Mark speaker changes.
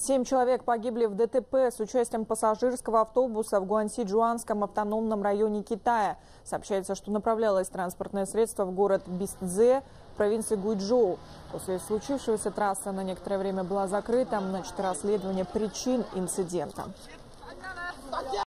Speaker 1: 7 человек погибли в ДТП с участием пассажирского автобуса в Гуанси-Джуанском автономном районе Китая. Сообщается, что направлялось транспортное средство в город Бистзе, провинции Гуйчжоу. После случившегося трасса на некоторое время была закрыта. Начато расследование причин инцидента.